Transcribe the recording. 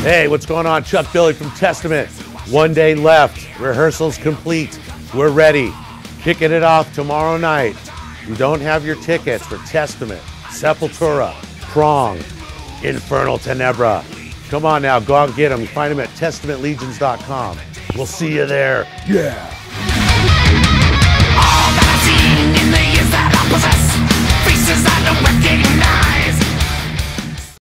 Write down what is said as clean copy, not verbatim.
Hey, what's going on? Chuck Billy from Testament. 1 day left. Rehearsals complete. We're ready. Kicking it off tomorrow night. You don't have your tickets for Testament, Sepultura, Prong, Infernal Tenebra. Come on now, go out and get them. You find them at testamentlegions.com. We'll see you there. Yeah. All that I've seen in the years that I possess, faces I don't recognize.